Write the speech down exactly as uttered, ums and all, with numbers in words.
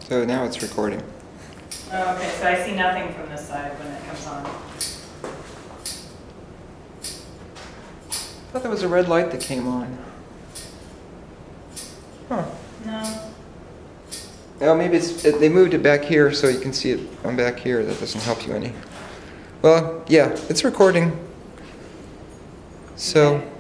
So now it's recording. Oh, okay, so I see nothing from this side when it comes on. I thought there was a red light that came on. Huh. No. Oh, maybe it's, it, they moved it back here so you can see it on back here. That doesn't help you any. Well, yeah, it's recording. So. Okay.